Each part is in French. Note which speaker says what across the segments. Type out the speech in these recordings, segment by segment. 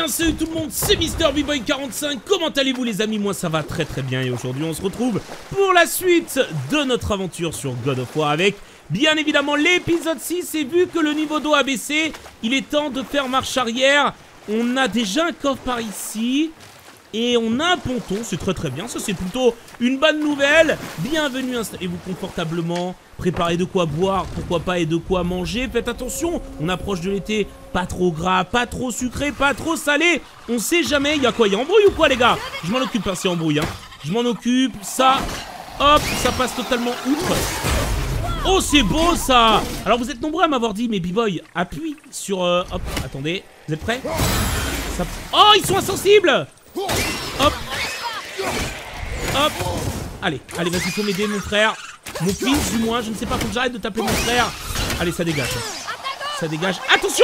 Speaker 1: bien, salut tout le monde, c'est MrBboy45. Comment allez-vous les amis? Moi ça va très bien et aujourd'hui on se retrouve pour la suite de notre aventure sur God of War avec bien évidemment l'épisode 6. Et vu que le niveau d'eau a baissé, il est temps de faire marche arrière. On a déjà un coffre par ici et on a un ponton, c'est très bien, ça c'est plutôt une bonne nouvelle. Bienvenue, installez-vous confortablement, préparez de quoi boire, pourquoi pas, et de quoi manger. Faites attention, on approche de l'été, pas trop gras, pas trop sucré, pas trop salé. On sait jamais, il y a quoi, il y a embrouille ou quoi les gars? Je m'en occupe, hein, c'est embrouille, hein. Je m'en occupe, ça, hop, ça passe totalement outre. Oh c'est beau ça. Alors vous êtes nombreux à m'avoir dit, mais B-Boy, appuie sur, hop, attendez, vous êtes prêts ça... Oh ils sont insensibles. Hop. Hop. Allez, vas-y, faut m'aider mon frère. Mon fils du moins, je ne sais pas, faut que j'arrête de t'appeler mon frère. Allez, ça dégage. Ça dégage. Attention.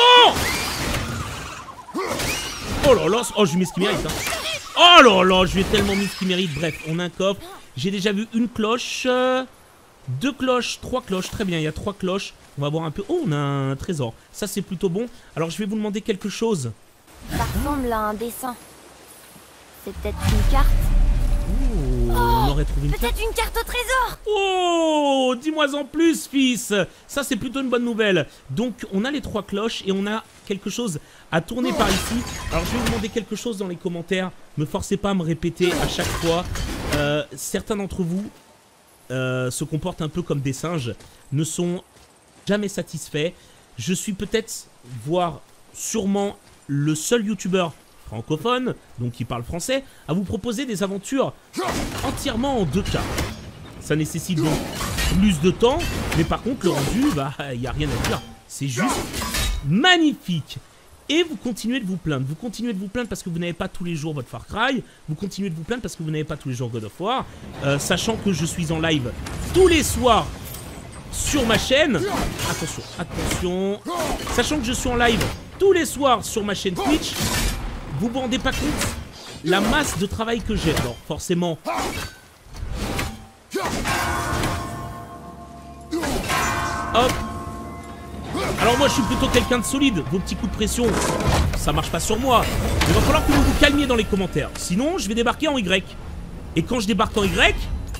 Speaker 1: Oh là là, oh je lui mets ce qu'il mérite, hein. Oh là là, je lui ai tellement mis ce qu'il mérite. Bref, on a un coffre. J'ai déjà vu une cloche, 2 cloches, 3 cloches. Très bien, il y a 3 cloches. On va voir un peu. Oh, on a un trésor. Ça, c'est plutôt bon. Alors, je vais vous demander quelque chose.
Speaker 2: Ça ressemble à un dessin. C'est peut-être une carte.
Speaker 1: Oh, on aurait trouvé une carte.
Speaker 2: Peut-être une carte au trésor.
Speaker 1: Oh, dis-moi en plus, fils. Ça, c'est plutôt une bonne nouvelle. Donc, on a les 3 cloches et on a quelque chose à tourner par ici. Alors, je vais vous demander quelque chose dans les commentaires. Ne me forcez pas à me répéter à chaque fois. Certains d'entre vous se comportent un peu comme des singes, ne sont jamais satisfaits. Je suis peut-être, voire sûrement, le seul youtubeur francophone, donc qui parle français, à vous proposer des aventures entièrement en 2K. Ça nécessite donc plus de temps, mais par contre le rendu, bah, il n'y a rien à dire. C'est juste magnifique. Et vous continuez de vous plaindre. Vous continuez de vous plaindre parce que vous n'avez pas tous les jours votre Far Cry. Vous continuez de vous plaindre parce que vous n'avez pas tous les jours God of War. Sachant que je suis en live tous les soirs sur ma chaîne. Attention, attention. Sachant que je suis en live tous les soirs sur ma chaîne Twitch. Vous vous rendez pas compte la masse de travail que j'ai. Alors forcément. Hop. Alors moi je suis plutôt quelqu'un de solide. Vos petits coups de pression, ça marche pas sur moi. Il va falloir que vous vous calmiez dans les commentaires. Sinon je vais débarquer en Y. Et quand je débarque en Y,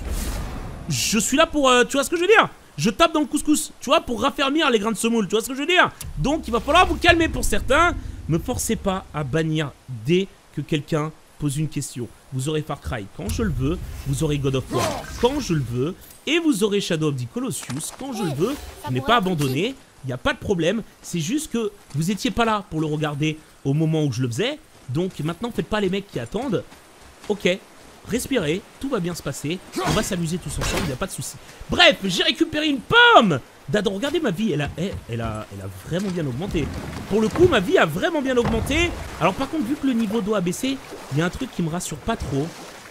Speaker 1: je suis là pour... tu vois ce que je veux dire? Je tape dans le couscous, tu vois, pour raffermir les grains de semoule. Tu vois ce que je veux dire? Donc il va falloir vous calmer pour certains. Me forcez pas à bannir dès que quelqu'un pose une question. Vous aurez Far Cry quand je le veux. Vous aurez God of War quand je le veux. Et vous aurez Shadow of the Colossus quand je le veux. Je n'ai pas abandonné. Il n'y a pas de problème, c'est juste que vous étiez pas là pour le regarder au moment où je le faisais. Donc maintenant, faites pas les mecs qui attendent. Ok, respirez, tout va bien se passer. On va s'amuser tous ensemble, il n'y a pas de souci. Bref, j'ai récupéré une pomme d'Adam. Regardez ma vie, elle a vraiment bien augmenté. Pour le coup, ma vie a vraiment bien augmenté. Alors par contre, vu que le niveau d'eau a baissé, il y a un truc qui me rassure pas trop.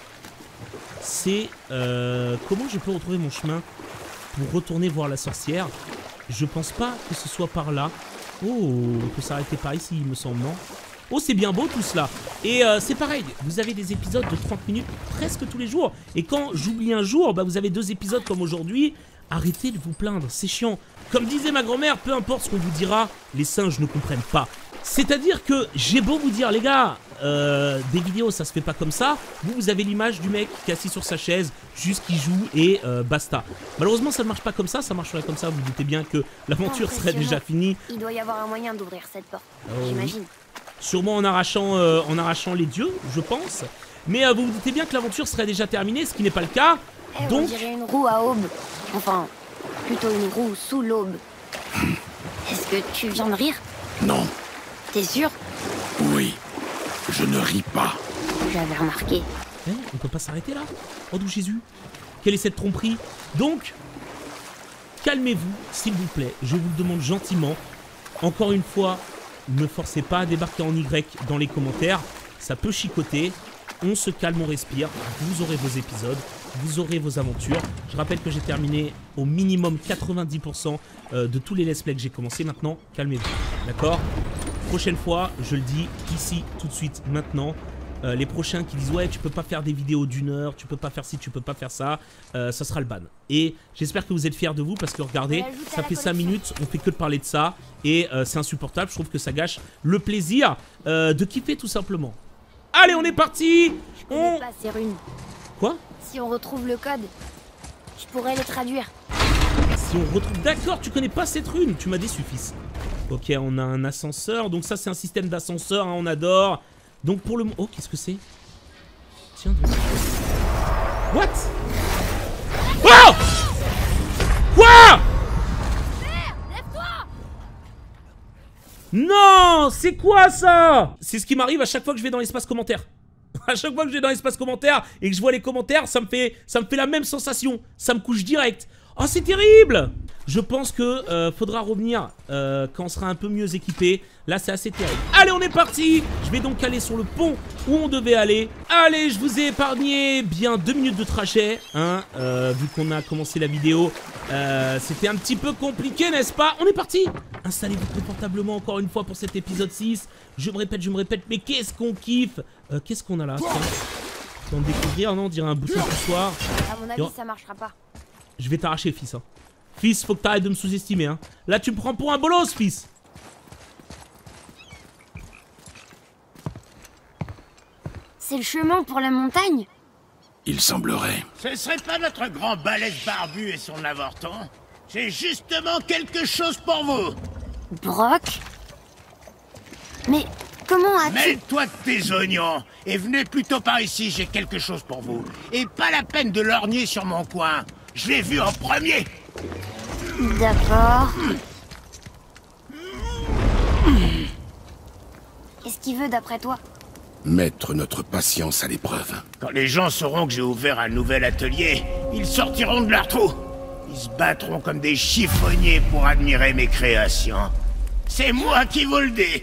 Speaker 1: C'est comment je peux retrouver mon chemin pour retourner voir la sorcière. Je pense pas que ce soit par là. Oh, on peut s'arrêter par ici, il me semble, non? Oh, c'est bien beau tout cela. Et c'est pareil, vous avez des épisodes de 30 minutes presque tous les jours. Et quand j'oublie un jour, bah, vous avez 2 épisodes comme aujourd'hui. Arrêtez de vous plaindre, c'est chiant. Comme disait ma grand-mère, peu importe ce qu'on vous dira, les singes ne comprennent pas. C'est-à-dire que j'ai beau vous dire, les gars, des vidéos ça se fait pas comme ça. Vous avez l'image du mec qui est assis sur sa chaise, juste qui joue et basta. Malheureusement ça ne marche pas comme ça marcherait comme ça. Vous doutez bien que l'aventure serait déjà finie.
Speaker 2: Il doit y avoir un moyen d'ouvrir cette porte, j'imagine.
Speaker 1: Sûrement en arrachant les dieux, je pense. Mais vous vous doutez bien que l'aventure serait déjà terminée, ce qui n'est pas le cas. Donc...
Speaker 2: On dirait une roue à aube. Enfin, plutôt une roue sous l'aube. Est-ce que tu viens de rire?
Speaker 3: Non.
Speaker 2: T'es sûr?
Speaker 3: Oui, je ne ris pas.
Speaker 2: J'avais remarqué.
Speaker 1: On peut pas s'arrêter là? Oh d'où Jésus? Quelle est cette tromperie? Donc, calmez-vous, s'il vous plaît. Je vous le demande gentiment. Encore une fois, ne forcez pas à débarquer en Y dans les commentaires. Ça peut chicoter. On se calme, on respire. Vous aurez vos épisodes. Vous aurez vos aventures. Je rappelle que j'ai terminé au minimum 90% de tous les let's play que j'ai commencé. Maintenant, calmez-vous. D'accord? Prochaine fois, je le dis ici, tout de suite, maintenant, les prochains qui disent ouais tu peux pas faire des vidéos d'1 heure, tu peux pas faire ci, tu peux pas faire ça, ça sera le ban. Et j'espère que vous êtes fiers de vous parce que regardez, ça fait 5 minutes, on fait que de parler de ça et c'est insupportable, je trouve que ça gâche le plaisir de kiffer tout simplement. Allez on est parti.
Speaker 2: Je connais pas ces runes.
Speaker 1: Quoi?
Speaker 2: Si on retrouve le code, je pourrais le traduire.
Speaker 1: Si on retrouve... D'accord, tu connais pas cette rune, tu m'as déçu fils. Ok, on a un ascenseur, donc ça c'est un système d'ascenseur, hein, on adore. Donc pour le... Oh, qu'est-ce que c'est? Tiens, what? Oh! Quoi?
Speaker 2: Lève-toi!
Speaker 1: Non, c'est quoi ça? C'est ce qui m'arrive à chaque fois que je vais dans l'espace commentaire. À chaque fois que je vais dans l'espace commentaire et que je vois les commentaires, ça me fait la même sensation. Ça me couche direct. Oh, c'est terrible! Je pense que faudra revenir quand on sera un peu mieux équipé. Là, c'est assez terrible. Allez, on est parti! Je vais donc aller sur le pont où on devait aller. Allez, je vous ai épargné bien 2 minutes de trajet. Hein, vu qu'on a commencé la vidéo, c'était un petit peu compliqué, n'est-ce pas? On est parti! Installez-vous confortablement encore une fois pour cet épisode 6. Je me répète, mais qu'est-ce qu'on kiffe! Qu'est-ce qu'on a là? On va découvrir, non? On dirait un bouton poussoir.
Speaker 2: À mon avis, ça marchera pas.
Speaker 1: Je vais t'arracher, fils. Hein. Fils, faut que t'arrêtes de me sous-estimer. Hein. Là, tu me prends pour un bolos, fils.
Speaker 2: C'est le chemin pour la montagne?
Speaker 3: Il semblerait.
Speaker 4: Ce serait pas notre grand balèze barbu et son avorton? J'ai justement quelque chose pour vous.
Speaker 2: Brock? Mais comment as-tu...
Speaker 4: Mêle-toi de tes oignons et venez plutôt par ici, j'ai quelque chose pour vous. Et pas la peine de lorgner sur mon coin. Je l'ai vu en premier.
Speaker 2: D'accord. Qu'est-ce qu'il veut d'après toi?
Speaker 3: Mettre notre patience à l'épreuve.
Speaker 4: Quand les gens sauront que j'ai ouvert un nouvel atelier, ils sortiront de leur trou. Ils se battront comme des chiffonniers pour admirer mes créations. C'est moi qui vous le dis.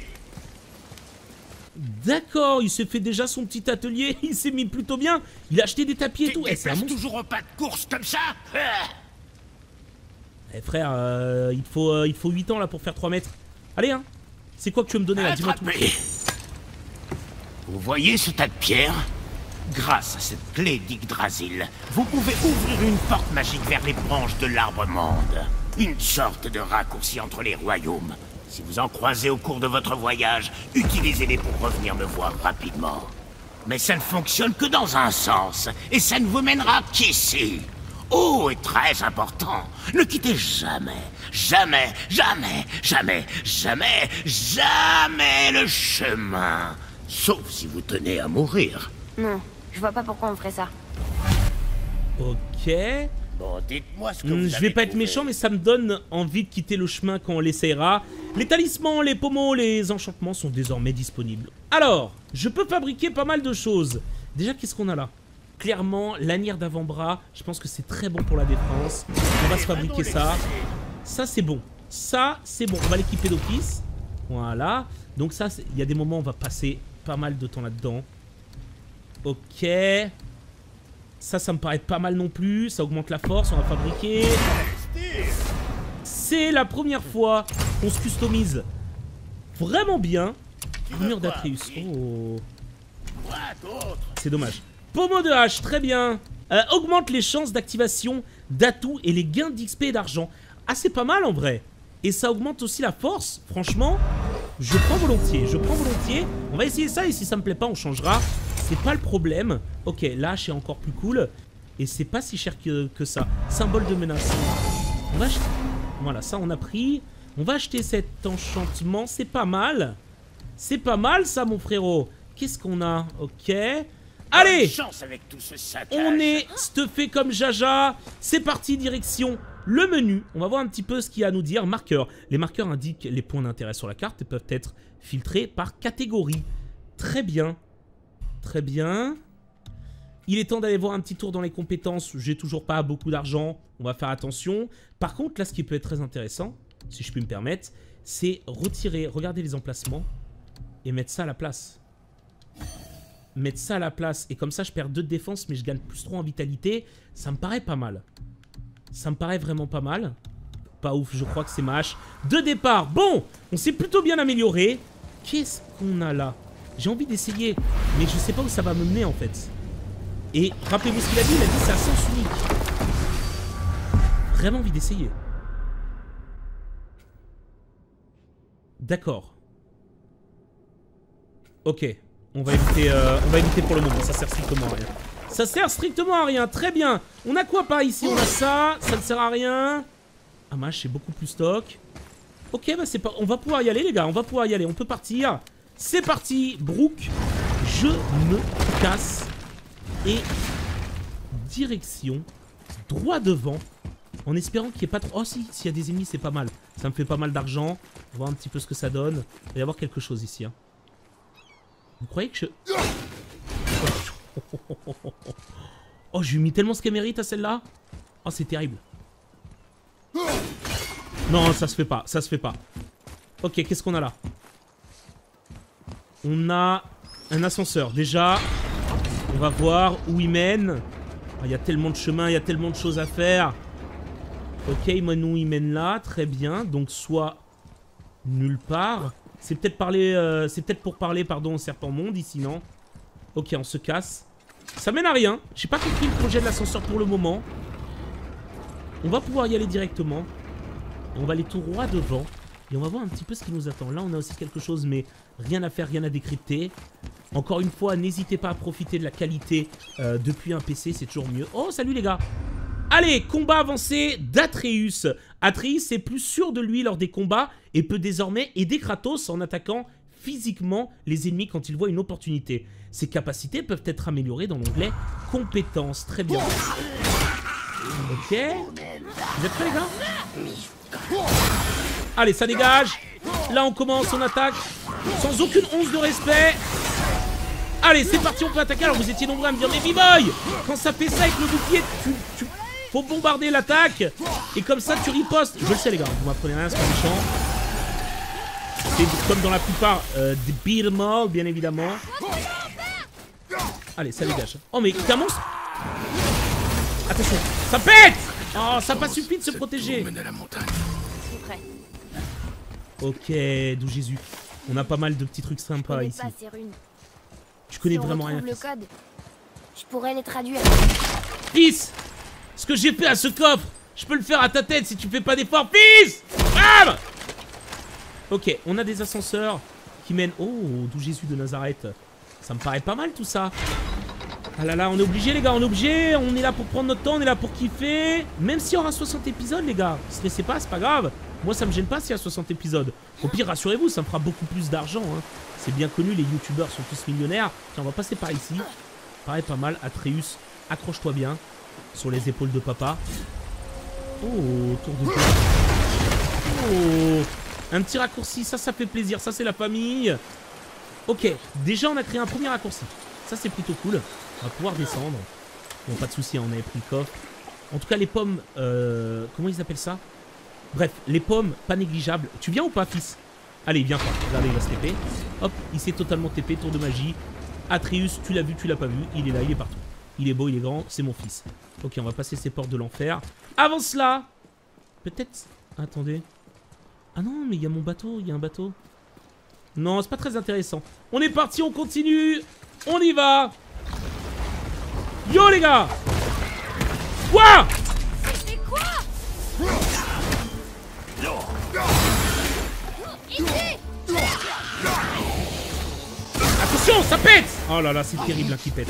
Speaker 1: D'accord, il s'est fait déjà son petit atelier, il s'est mis plutôt bien. Il a acheté des tapis et tout.
Speaker 4: Tu
Speaker 1: c'est un monstre.
Speaker 4: toujours au pas de course comme ça?
Speaker 1: Eh frère, il faut 8 ans là pour faire 3 mètres. Allez, hein. C'est quoi que tu veux me donner là? Dis-moi tout.
Speaker 4: Vous voyez ce tas de pierres? Grâce à cette clé d'Yggdrasil, vous pouvez ouvrir une porte magique vers les branches de l'arbre monde. Une sorte de raccourci entre les royaumes. Si vous en croisez au cours de votre voyage, utilisez-les pour revenir me voir rapidement. Mais ça ne fonctionne que dans un sens, et ça ne vous mènera qu'ici. Oh, et très important, ne quittez jamais, jamais, jamais, jamais, jamais, jamais le chemin. Sauf si vous tenez à mourir.
Speaker 2: Non, je vois pas pourquoi on ferait ça.
Speaker 1: Ok.
Speaker 4: Bon, dites-moi ce que vous
Speaker 1: Je
Speaker 4: avez
Speaker 1: vais pas être
Speaker 4: trouvé.
Speaker 1: méchant, mais ça me donne envie de quitter le chemin quand on l'essayera. Les talismans, les pommeaux, les enchantements sont désormais disponibles. Alors, je peux fabriquer pas mal de choses. Déjà, qu'est-ce qu'on a là? Clairement, lanière d'avant-bras. Je pense que c'est très bon pour la défense. On va se fabriquer ça. Ça, c'est bon. Ça, c'est bon. On va l'équiper d'office. Voilà. Donc ça, il y a des moments où on va passer pas mal de temps là-dedans. Ok. Ça me paraît pas mal non plus. Ça augmente la force. On va fabriquer. C'est la première fois qu'on se customise vraiment bien. Armure d'Atreus. Oh. C'est dommage. Pommeau de hache, très bien. Augmente les chances d'activation d'atouts et les gains d'XP et d'argent. Ah, c'est pas mal en vrai. Et ça augmente aussi la force. Franchement, je prends volontiers. Je prends volontiers. On va essayer ça et si ça me plaît pas, on changera. C'est pas le problème. Ok, l'hache est encore plus cool. Et c'est pas si cher que ça. Symbole de menace. On va acheter... Voilà, ça on a pris. On va acheter cet enchantement. C'est pas mal. C'est pas mal ça, mon frérot. Qu'est-ce qu'on a? Ok. Allez!
Speaker 4: Bonne chance avec tout ce saccage.
Speaker 1: On est stuffé comme Jaja. C'est parti, direction le menu. On va voir un petit peu ce qu'il y a à nous dire. Marqueurs. Les marqueurs indiquent les points d'intérêt sur la carte et peuvent être filtrés par catégorie. Très bien. Très bien. Il est temps d'aller voir un petit tour dans les compétences. J'ai toujours pas beaucoup d'argent. On va faire attention. Par contre, là, ce qui peut être très intéressant, si je puis me permettre, c'est retirer, regarder les emplacements et mettre ça à la place. Mettre ça à la place. Et comme ça, je perds 2 de défense, mais je gagne plus 3 en vitalité. Ça me paraît pas mal. Ça me paraît vraiment pas mal. Pas ouf, je crois que c'est ma hache de départ. Bon, on s'est plutôt bien amélioré. Qu'est-ce qu'on a là? J'ai envie d'essayer, mais je sais pas où ça va me mener en fait. Et rappelez-vous ce qu'il a dit c'est à sens unique. Vraiment envie d'essayer. D'accord. Ok, on va éviter pour le moment, ça sert strictement à rien. Ça sert strictement à rien, très bien. On a quoi par ici? On a ça ne sert à rien. Ah mâche, c'est beaucoup plus stock. Ok, bah c'est pas... On va pouvoir y aller les gars, on va pouvoir y aller, on peut partir. C'est parti, Brooke. Je me casse. Et direction droit devant. En espérant qu'il n'y ait pas trop... Oh si, s'il y a des ennemis c'est pas mal. Ça me fait pas mal d'argent. On va voir un petit peu ce que ça donne. Il va y avoir quelque chose ici. Hein. Vous croyez que je... Oh, je lui ai mis tellement ce qu'elle mérite à celle-là. Oh, c'est terrible. Non, ça se fait pas, ça se fait pas. Ok, qu'est-ce qu'on a là? On a un ascenseur. Déjà, on va voir où il mène. Il y a tellement de chemins, il y a tellement de choses à faire. Ok, nous il mène là, très bien. Donc soit nulle part. C'est peut-être pour parler, pardon, au serpent monde ici, non? Ok, on se casse. Ça mène à rien. J'ai pas compris le projet de l'ascenseur pour le moment. On va pouvoir y aller directement. Et on va aller tout droit devant. Et on va voir un petit peu ce qui nous attend. Là, on a aussi quelque chose, mais rien à faire, rien à décrypter. Encore une fois, n'hésitez pas à profiter de la qualité depuis un PC, c'est toujours mieux. Oh, salut les gars! Allez, combat avancé d'Atreus. Atreus est plus sûr de lui lors des combats et peut désormais aider Kratos en attaquant physiquement les ennemis quand il voit une opportunité. Ses capacités peuvent être améliorées dans l'onglet compétences. Très bien. Ok. Vous êtes prêts les gars? Allez, ça dégage. Là, on commence, on attaque. Sans aucune once de respect. Allez, c'est parti, on peut attaquer. Alors, vous étiez nombreux à me dire, mais B-Boy, quand ça fait ça avec le bouclier, faut bombarder l'attaque. Et comme ça, tu ripostes. Je le sais, les gars, vous m'apprenez rien, c'est pas méchant. C'est comme dans la plupart des beat'em all, bien évidemment. Allez, ça dégage. Oh, mais t'es un monstre. Attention, ça pète. Oh, ça n'a pas suffi de se protéger. Ok, d'où Jésus. On a pas mal de petits trucs sympas ici. Tu connais vraiment rien.
Speaker 2: Le code, je pourrais les traduire.
Speaker 1: Fils, ce que j'ai fait à ce coffre, je peux le faire à ta tête si tu fais pas d'effort. Fils, bam. Ok, on a des ascenseurs qui mènent... Oh, d'où Jésus de Nazareth. Ça me paraît pas mal tout ça. Ah là là, on est obligé les gars, on est obligé. On est là pour prendre notre temps, on est là pour kiffer. Même s'il y aura 60 épisodes les gars, stressez pas, c'est pas grave. Moi ça me gêne pas s'il y a 60 épisodes. Au pire, rassurez-vous, ça me fera beaucoup plus d'argent. Hein. C'est bien connu, les youtubeurs sont tous millionnaires. Tiens, on va passer par ici. Pareil, pas mal. Atreus, accroche-toi bien. Sur les épaules de papa. Oh, tour de queue. Oh, un petit raccourci, ça fait plaisir. Ça, c'est la famille. Ok, déjà, on a créé un premier raccourci. Ça, c'est plutôt cool. On va pouvoir descendre. Bon, pas de souci, on avait pris le coffre. En tout cas, les pommes... comment ils appellent ça? Bref, les pommes, pas négligeables. Tu viens ou pas, fils? Allez, viens pas. Regardez, il va se TP. Hop, il s'est totalement TP, tour de magie. Atreus, tu l'as vu, tu l'as pas vu. Il est là, il est partout. Il est beau, il est grand, c'est mon fils. Ok, on va passer ces portes de l'enfer. Avant cela, peut-être... Attendez. Ah non, mais il y a mon bateau, il y a un bateau. Non, c'est pas très intéressant. On est parti, on continue. On y va. Yo, les gars. Quoi?
Speaker 2: C'était quoi?
Speaker 1: Attention, ça pète. Oh là là, c'est terrible hein, qui pète.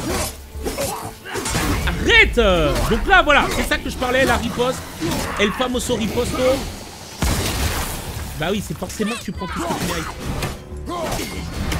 Speaker 1: Arrête. Donc là, voilà, c'est ça que je parlais, la riposte. El famoso riposto. Bah oui, c'est forcément que tu prends tout ce que tu mérites.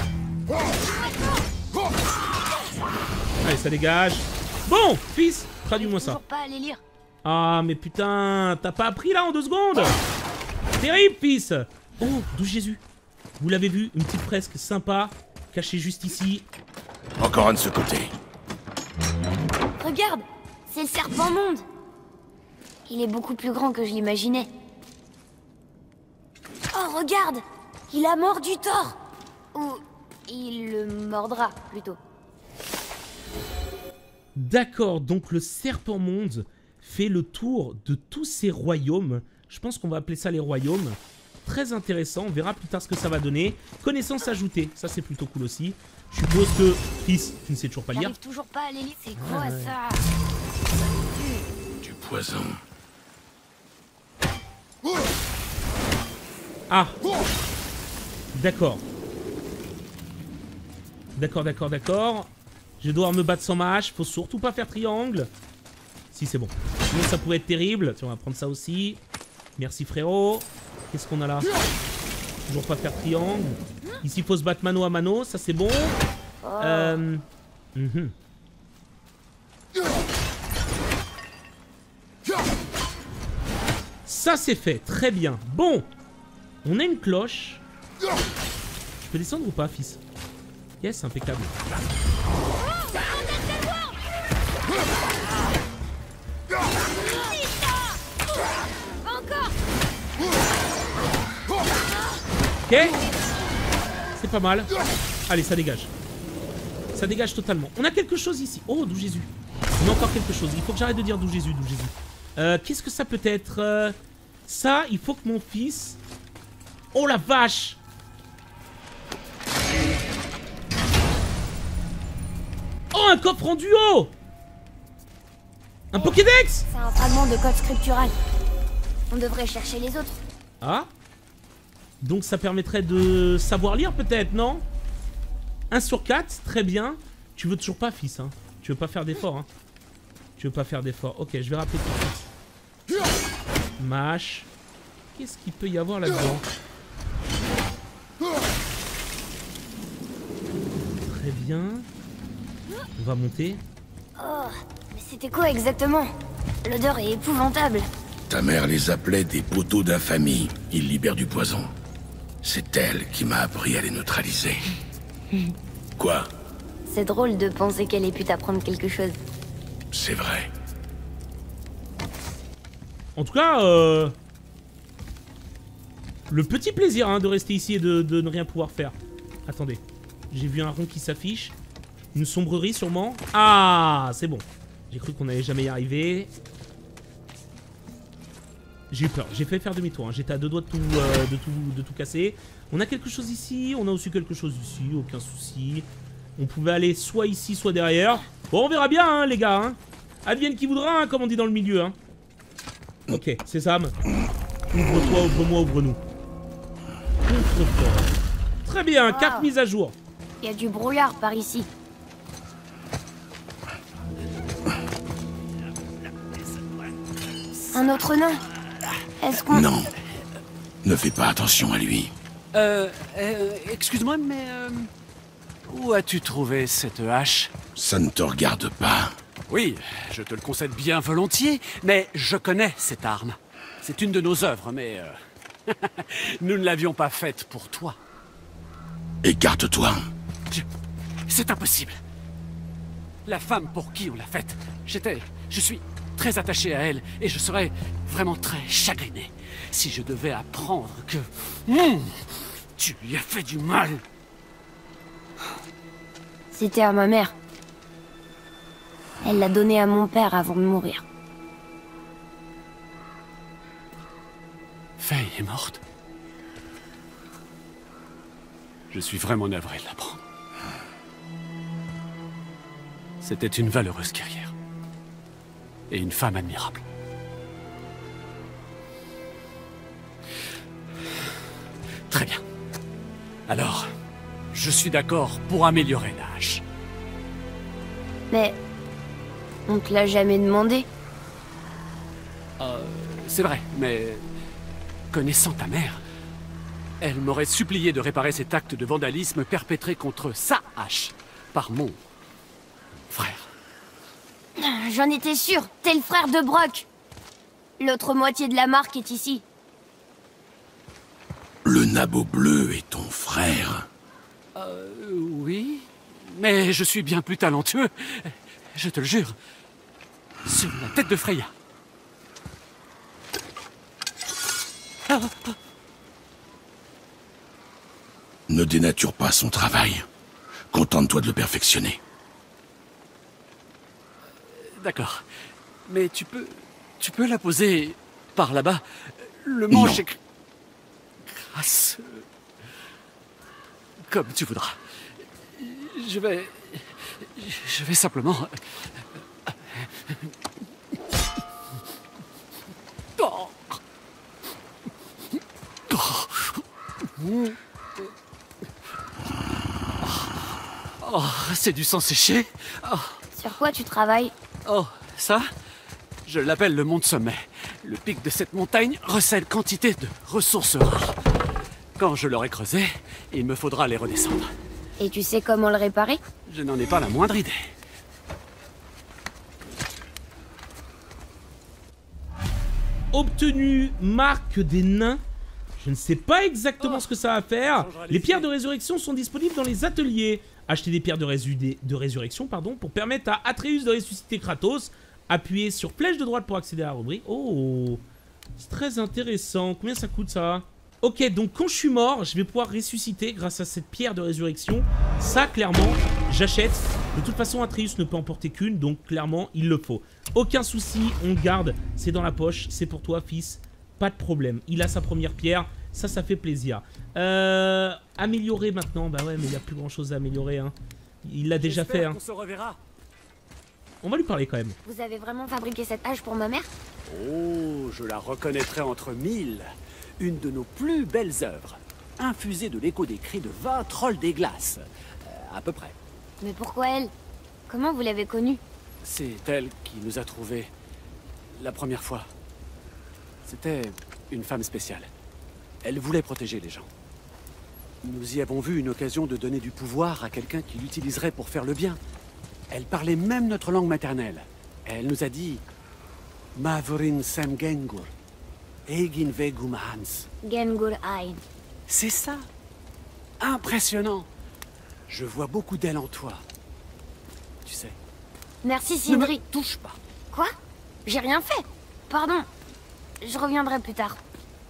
Speaker 1: Allez, ça dégage. Bon, fils, traduis-moi ça.
Speaker 2: Pas aller lire.
Speaker 1: Ah, mais putain, t'as pas appris là en 2 secondes? Terrible, fils. Oh, d'où Jésus. Vous l'avez vu, une petite fresque sympa, cachée juste ici.
Speaker 3: Encore un de ce côté.
Speaker 2: Regarde, c'est le serpent monde. Il est beaucoup plus grand que je l'imaginais. Oh, regarde, il a mordu Thor. Ou il le mordra, plutôt.
Speaker 1: D'accord, donc le serpent monde fait le tour de tous ces royaumes. Je pense qu'on va appeler ça les royaumes. très intéressant. On verra plus tard ce que ça va donner. Connaissance ajoutée, ça c'est plutôt cool aussi. Je suppose que, fils, tu ne sais toujours pas lire.
Speaker 2: J'arrive toujours pas à les lire. C'est quoi ça?
Speaker 3: Du poison.
Speaker 1: Ah, d'accord. D'accord. Je vais devoir me battre sans ma hache. Faut surtout pas faire triangle. Si, c'est bon. Sinon, ça pourrait être terrible. Tiens, on va prendre ça aussi. Merci, frérot. Qu'est-ce qu'on a là? Toujours pas faire triangle. Ici, il faut se battre mano à mano. Ça, c'est bon. Ça, c'est fait. Très bien. Bon. On a une cloche. Je peux descendre ou pas, fils? Yes, impeccable. Ok. C'est pas mal. Allez, ça dégage. Ça dégage totalement. On a quelque chose ici. Oh, d'où Jésus. On a encore quelque chose. Il faut que j'arrête de dire d'où Jésus, d'où Jésus. Qu'est-ce que ça peut être? Ça, il faut que mon fils... Oh la vache! Oh, un coffre en duo! Un Pokédex!
Speaker 2: C'est un fragment de code scriptural. On devrait chercher les autres.
Speaker 1: Ah? Donc ça permettrait de savoir lire peut-être, non? 1 sur 4, très bien. Tu veux toujours pas, fils, hein? Tu veux pas faire d'effort, hein? Tu veux pas faire d'effort. Ok, je vais rappeler tout de suite. Mâche. Qu'est-ce qu'il peut y avoir là-dedans? Très bien. On va monter.
Speaker 2: Oh, mais c'était quoi exactement? L'odeur est épouvantable.
Speaker 3: Ta mère les appelait des poteaux d'infamie. Ils libèrent du poison. C'est elle qui m'a appris à les neutraliser. Quoi?
Speaker 2: C'est drôle de penser qu'elle ait pu t'apprendre quelque chose.
Speaker 3: C'est vrai.
Speaker 1: En tout cas, le petit plaisir hein, de rester ici et de ne rien pouvoir faire. Attendez, j'ai vu un rond qui s'affiche. Une sombrerie sûrement. Ah, c'est bon. J'ai cru qu'on n'allait jamais y arriver. J'ai eu peur, j'ai fait faire demi-tour. Hein. J'étais à deux doigts de tout casser. On a quelque chose ici, on a aussi quelque chose ici, aucun souci. On pouvait aller soit ici, soit derrière. Bon, on verra bien, hein, les gars. Hein. Advienne qui voudra, hein, comme on dit dans le milieu. Hein. Ok, Sésame. Ouvre-toi, ouvre-moi, ouvre-nous. Ouvre-toi. Très bien, carte mise à jour.
Speaker 2: Il y a du brouillard par ici. Un autre nain? Est-ce qu'on...
Speaker 3: Non. Ne fais pas attention à lui.
Speaker 5: Excuse-moi, mais où as-tu trouvé cette hache?
Speaker 3: Ça ne te regarde pas.
Speaker 5: Oui, je te le concède bien volontiers, mais je connais cette arme. C'est une de nos œuvres, mais nous ne l'avions pas faite pour toi.
Speaker 3: Écarte-toi.
Speaker 5: C'est impossible. La femme pour qui on l'a faite, je suis très attaché à elle, et je serais vraiment très chagriné si je devais apprendre que... tu lui as fait du mal.
Speaker 2: C'était à ma mère. Elle l'a donné à mon père avant de mourir.
Speaker 5: Faye est morte. Je suis vraiment navré de l'apprendre. C'était une valeureuse guerrière. Et une femme admirable. Très bien. Alors, je suis d'accord pour améliorer la hache.
Speaker 2: Mais... on te l'a jamais demandé.
Speaker 5: C'est vrai, mais... connaissant ta mère, elle m'aurait supplié de réparer cet acte de vandalisme perpétré contre sa hache par mon frère.
Speaker 2: J'en étais sûr, t'es le frère de Brock. L'autre moitié de la marque est ici.
Speaker 3: Le nabot bleu est ton frère.
Speaker 5: Oui, mais je suis bien plus talentueux, je te le jure. Sur la tête de Freya.
Speaker 3: Ne dénature pas son travail. Contente-toi de le perfectionner.
Speaker 5: D'accord. Mais tu peux la poser par là-bas. Le manche est grâce. Comme tu voudras. Je vais simplement... Oh. Oh, c'est du sang séché. Oh.
Speaker 2: Sur quoi tu travailles?
Speaker 5: Oh, ça, je l'appelle le mont de sommet. Le pic de cette montagne recèle quantité de ressources rares. Quand je l'aurai creusé, il me faudra les redescendre.
Speaker 2: Et tu sais comment le réparer?
Speaker 5: Je n'en ai pas la moindre idée.
Speaker 1: Obtenu marque des nains. Je ne sais pas exactement ce que ça va faire. Les pierres de résurrection sont disponibles dans les ateliers. Achetez des pierres de résurrection pour permettre à Atreus de ressusciter Kratos. Appuyez sur flèche de droite pour accéder à la rubrique. Oh, c'est très intéressant. Combien ça coûte ça? Ok, donc quand je suis mort, je vais pouvoir ressusciter grâce à cette pierre de résurrection. Ça, clairement, j'achète. De toute façon, Atreus ne peut en porter qu'une, donc clairement, il le faut. Aucun souci, on garde. C'est dans la poche, c'est pour toi, fils. Pas de problème. Il a sa première pierre. Ça fait plaisir. Améliorer maintenant. Bah ouais, mais il n'y a plus grand chose à améliorer. Hein. Il l'a déjà fait. Hein.
Speaker 5: On se reverra.
Speaker 1: On va lui parler quand même.
Speaker 2: Vous avez vraiment fabriqué cette hache pour ma mère?
Speaker 5: Oh, je la reconnaîtrai entre mille. Une de nos plus belles œuvres. Infusée de l'écho des cris de 20 trolls des glaces. À peu près.
Speaker 2: Mais pourquoi elle? Comment vous l'avez connue?
Speaker 5: C'est elle qui nous a trouvés la première fois. C'était une femme spéciale. Elle voulait protéger les gens. Nous y avons vu une occasion de donner du pouvoir à quelqu'un qui l'utiliserait pour faire le bien. Elle parlait même notre langue maternelle. Elle nous a dit « Mavorin sem gengur, egin vegum hans ».
Speaker 2: Gengur Ein.
Speaker 5: C'est ça. Impressionnant. Je vois beaucoup d'elle en toi. Tu sais.
Speaker 2: Merci, Sindri.
Speaker 5: Ne me touche pas.
Speaker 2: Quoi? J'ai rien fait. Pardon. Je reviendrai plus tard.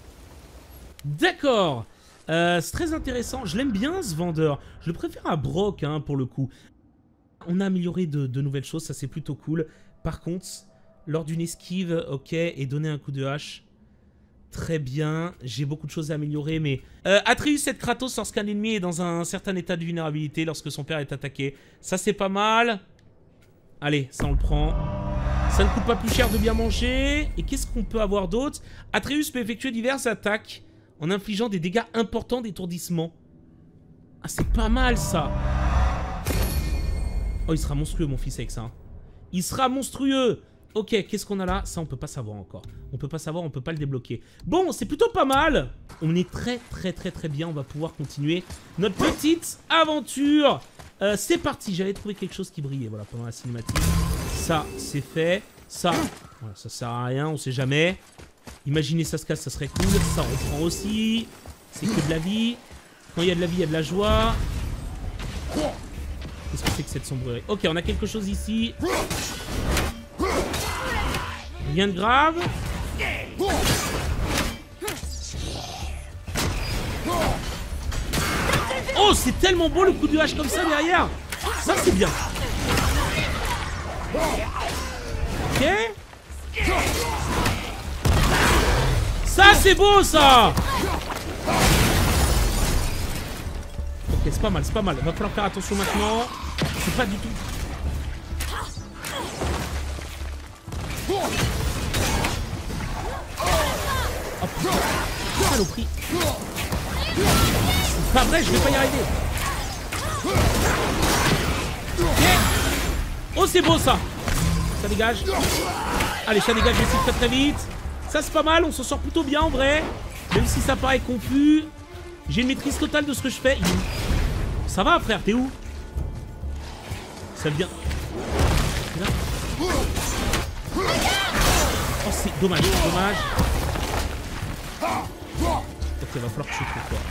Speaker 1: D'accord. C'est très intéressant. Je l'aime bien, ce vendeur. Je le préfère à Brock, hein, pour le coup. On a amélioré de nouvelles choses. Ça, c'est plutôt cool. Par contre, lors d'une esquive, ok, et donner un coup de hache. Très bien. J'ai beaucoup de choses à améliorer, mais... Atreus aide Kratos lorsqu'un ennemi est dans un certain état de vulnérabilité lorsque son père est attaqué. Ça, c'est pas mal. Allez, ça, on le prend. Ça ne coûte pas plus cher de bien manger. Et qu'est-ce qu'on peut avoir d'autre? Atreus peut effectuer diverses attaques en infligeant des dégâts importants d'étourdissement. Ah, c'est pas mal, ça. Oh, il sera monstrueux, mon fils, avec ça. Hein. Il sera monstrueux. Ok, qu'est-ce qu'on a là? Ça, on peut pas savoir encore. On peut pas savoir, on peut pas le débloquer. Bon, c'est plutôt pas mal. On est très bien. On va pouvoir continuer notre petite aventure. C'est parti. J'avais trouvé quelque chose qui brillait, voilà, pendant la cinématique. Ça, c'est fait. Ça, voilà, ça sert à rien, on sait jamais. Imaginez ça se casse, ça serait cool. Ça, on prend aussi. C'est que de la vie. Quand il y a de la vie, il y a de la joie. Qu'est-ce que c'est que cette sombrerie? Ok, on a quelque chose ici. Rien de grave. Oh, c'est tellement beau le coup de hache comme ça derrière. Ça, c'est bien. Ok. Ça, c'est beau, ça. Ok, c'est pas mal, c'est pas mal. Va falloir faire attention maintenant. C'est pas du tout... Oh putain, saloperie. C'est pas vrai, je vais pas y arriver. Okay. Oh, c'est beau ça. Ça dégage. Allez, ça dégage aussi très vite. Ça, c'est pas mal, on s'en sort plutôt bien en vrai. Même si ça paraît confus. J'ai une maîtrise totale de ce que je fais. Ça va, frère, t'es où? Ça vient. Là. Oh, c'est dommage, dommage. Ok, va falloir que je trouve quoi.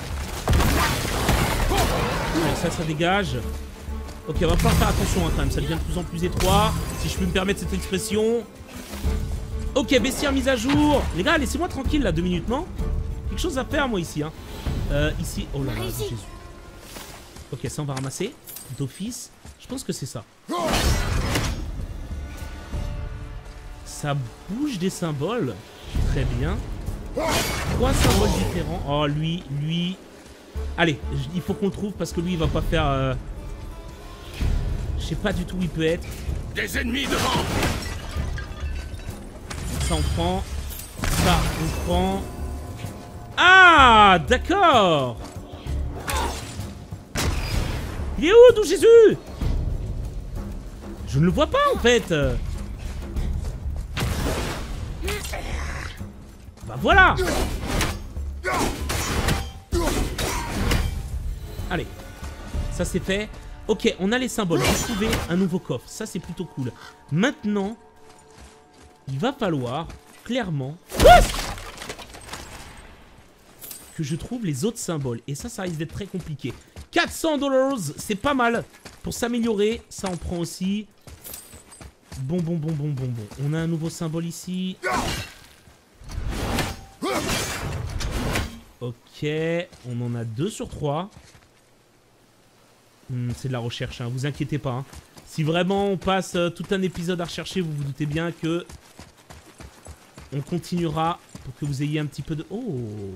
Speaker 1: Allez, ça dégage. Ok, va falloir faire attention hein, quand même, ça devient de plus en plus étroit. Si je peux me permettre cette expression. Ok, bestiaire mise à jour. Les gars, laissez-moi tranquille là, 2 minutes, non? Quelque chose à faire moi ici. Hein. Ici, oh là là, Jésus. Ok, ça on va ramasser. D'office. Je pense que c'est ça. Ça bouge des symboles. Très bien. 3 symboles différents. Oh, lui. Allez, il faut qu'on le trouve parce que lui, il va pas faire... Je sais pas du tout où il peut être.
Speaker 3: Des ennemis devant!
Speaker 1: Ça, on prend. Ça, on prend. Ah, d'accord. Il est où, d'où Jésus? Je ne le vois pas, en fait. Bah voilà. Allez, ça c'est fait. Ok, on a les symboles. J'ai trouvé un nouveau coffre. Ça, c'est plutôt cool. Maintenant, il va falloir, clairement, que je trouve les autres symboles. Et ça risque d'être très compliqué. 400$, c'est pas mal. Pour s'améliorer, ça on prend aussi. Bon. On a un nouveau symbole ici. Ok, on en a 2 sur 3. C'est de la recherche, hein. Vous inquiétez pas. Hein. Si vraiment on passe tout un épisode à rechercher, vous vous doutez bien que on continuera pour que vous ayez un petit peu de... Oh!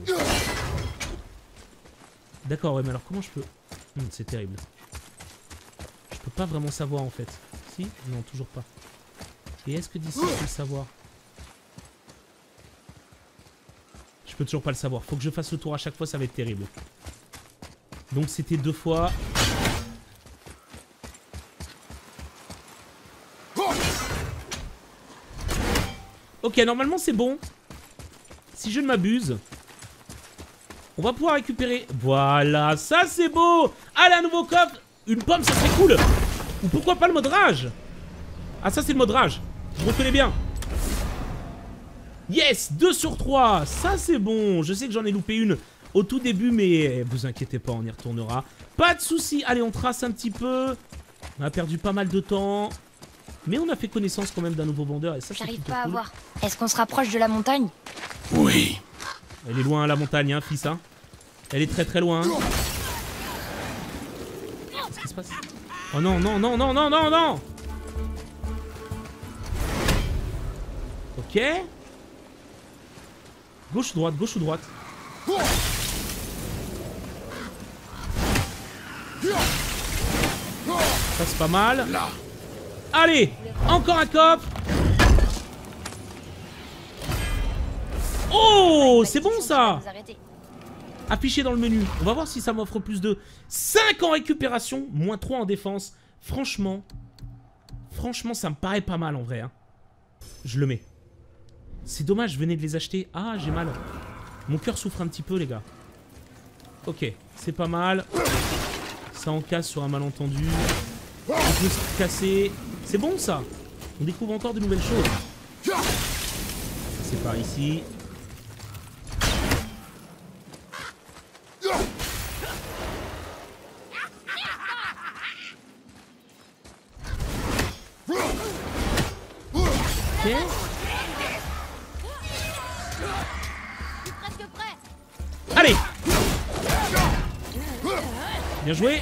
Speaker 1: D'accord, ouais, mais alors comment je peux... c'est terrible. Je peux pas vraiment savoir en fait. Si? Non, toujours pas. Et est-ce que d'ici je peux le savoir? Je peux toujours pas le savoir. Faut que je fasse le tour à chaque fois, ça va être terrible. Donc c'était 2 fois... Ok, normalement c'est bon. Si je ne m'abuse, on va pouvoir récupérer... Voilà, ça c'est beau. Allez, un nouveau coffre. Une pomme, ça serait cool. Ou pourquoi pas le mode rage? Ah, ça c'est le mode rage. Je reconnais bien. Yes, 2 sur 3. Ça c'est bon. Je sais que j'en ai loupé une au tout début, mais vous inquiétez pas, on y retournera. Pas de soucis. Allez, on trace un petit peu. On a perdu pas mal de temps. Mais on a fait connaissance quand même d'un nouveau vendeur et ça,
Speaker 2: J'arrive
Speaker 1: plutôt
Speaker 2: pas à
Speaker 1: cool.
Speaker 2: voir. Est-ce qu'on se rapproche de la montagne?
Speaker 3: Oui.
Speaker 1: Elle est loin, la montagne, hein, fils, hein. Elle est très très loin. Qu'est-ce qui se passe? Oh non, non, non, non, non, non, non. Ok. Gauche ou droite, gauche ou droite? Ça c'est pas mal.
Speaker 3: Là.
Speaker 1: Allez, encore un coffre. Oh, c'est bon ça. Affiché dans le menu. On va voir si ça m'offre plus de 5 en récupération, moins 3 en défense. Franchement, ça me paraît pas mal en vrai. Hein. Je le mets. C'est dommage, je venais de les acheter. Ah, j'ai mal. Mon cœur souffre un petit peu, les gars. Ok, c'est pas mal. Ça en casse sur un malentendu. On peut se casser. C'est bon ça. On découvre encore de nouvelles choses. C'est par ici. Ok. Allez. Bien joué.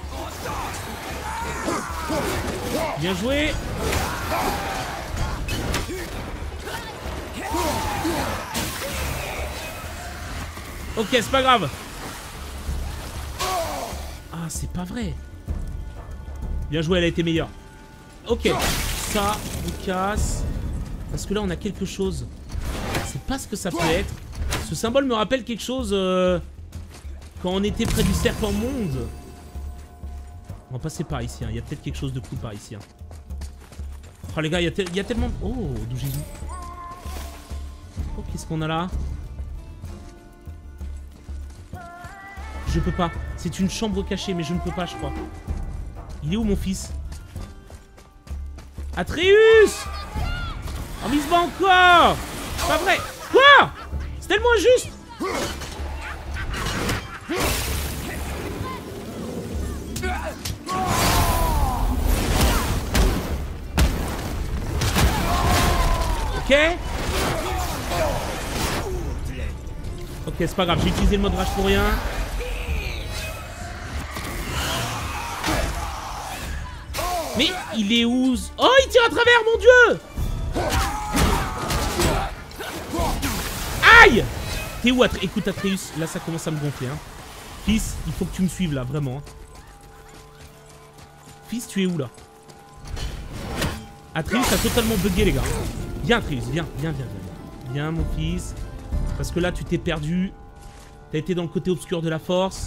Speaker 1: Bien joué. Ok, c'est pas grave. Ah, c'est pas vrai. Bien joué, elle a été meilleure. Ok, ça, on casse. Parce que là, on a quelque chose. C'est pas ce que ça peut être. Ce symbole me rappelle quelque chose quand on était près du serpent monde. On va passer par ici, hein. Il y a peut-être quelque chose de cool par ici. Hein. Oh les gars, il y a tellement... Oh, d'où Jésus. Oh, qu'est-ce qu'on a là? Je peux pas. C'est une chambre cachée, mais je ne peux pas, je crois. Il est où, mon fils? Atreus! Oh, mais il se bat encore! C'est pas vrai! Quoi? C'est tellement injuste! Ok. Ok, c'est pas grave, j'ai utilisé le mode rage pour rien. Mais il est où? Oh, il tire à travers, mon Dieu! Aïe! T'es où, Atreus? Écoute, Atreus, là ça commence à me gonfler. Hein. Fils, il faut que tu me suives là, vraiment. Fils, tu es où là? Atreus a totalement bugué, les gars. Viens, Atreus, viens. Viens, mon fils. Parce que là, tu t'es perdu. T'as été dans le côté obscur de la force.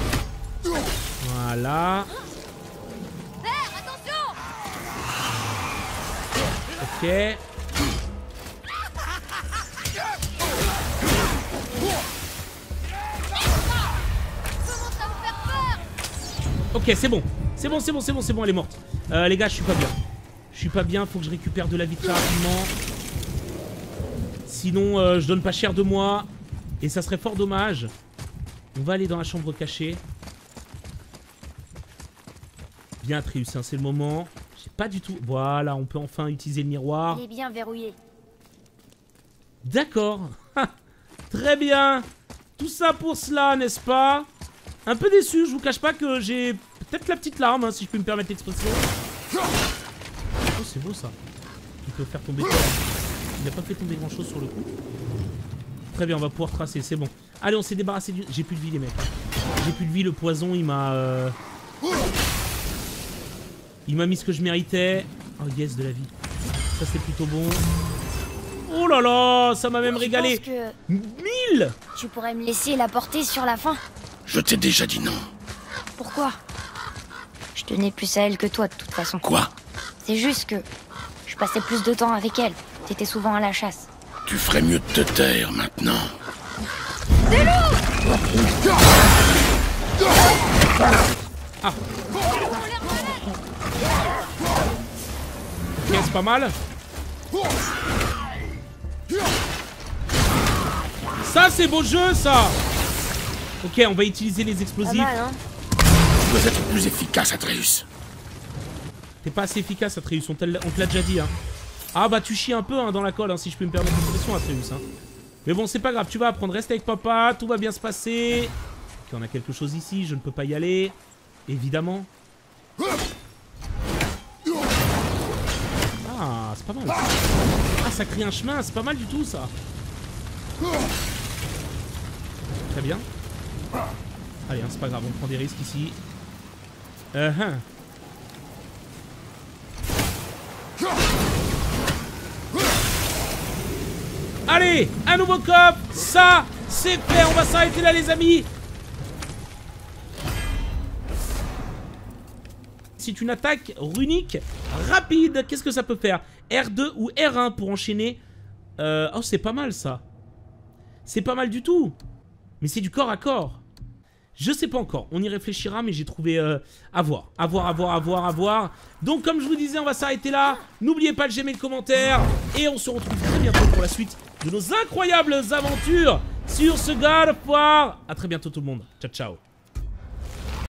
Speaker 1: Voilà. Ok. Ok, c'est bon. C'est bon, elle est morte. Les gars, je suis pas bien. Je suis pas bien, faut que je récupère de la vie très rapidement. Sinon, je donne pas cher de moi. Et ça serait fort dommage. On va aller dans la chambre cachée. Bien, Atreus, hein, c'est le moment. J'ai pas du tout... Voilà, on peut enfin utiliser le miroir.
Speaker 2: Il est bien verrouillé.
Speaker 1: D'accord. Très bien. Tout ça pour cela, n'est-ce pas? Un peu déçu, je vous cache pas que j'ai peut-être la petite larme, hein, si je peux me permettre l'expression. Oh, c'est beau ça. Il peut faire tomber... Il n'a pas fait tomber grand-chose sur le coup. Très bien, on va pouvoir tracer, c'est bon. Allez, on s'est débarrassé du... J'ai plus de vie, les mecs. J'ai plus de vie, le poison, il m'a... Il m'a mis ce que je méritais. Oh, yes, de la vie. Ça, c'est plutôt bon. Oh là là, ça m'a même régalé.
Speaker 2: Que
Speaker 1: 1000.
Speaker 2: tu pourrais me laisser la porter sur la fin.
Speaker 3: Je t'ai déjà dit non.
Speaker 2: Pourquoi? Je tenais plus à elle que toi, de toute façon.
Speaker 3: Quoi?
Speaker 2: C'est juste que je passais plus de temps avec elle. T'étais souvent à la chasse.
Speaker 3: Tu ferais mieux de te taire maintenant.
Speaker 1: Ah. Ok, c'est pas mal. Ça, c'est beau jeu, ça. Ok, on va utiliser les explosifs.
Speaker 2: Pas mal, hein?
Speaker 3: Tu dois être plus efficace, Atreus.
Speaker 1: T'es pas assez efficace, Atreus, on te l'a déjà dit. Hein. Ah bah tu chies un peu hein, dans la colle, hein, si je peux me permettre l'expression, Atreus. Hein. Mais bon, c'est pas grave, tu vas apprendre, reste avec papa, tout va bien se passer. Ok, on a quelque chose ici, je ne peux pas y aller. Évidemment. Ah, c'est pas mal. Ah, ça crée un chemin, c'est pas mal du tout, ça. Très bien. Allez, hein, c'est pas grave, on prend des risques ici. Allez, un nouveau cop. Ça, c'est fait, on va s'arrêter là, les amis. C'est une attaque runique rapide. Qu'est-ce que ça peut faire? R2 ou R1 pour enchaîner. Oh, c'est pas mal, ça. C'est pas mal du tout. Mais c'est du corps à corps. Je sais pas encore, on y réfléchira, mais j'ai trouvé à voir. À voir. Donc comme je vous disais, on va s'arrêter là. N'oubliez pas de j'aimer le commentaire. Et on se retrouve très bientôt pour la suite de nos incroyables aventures sur ce God of War. A très bientôt tout le monde. Ciao, ciao.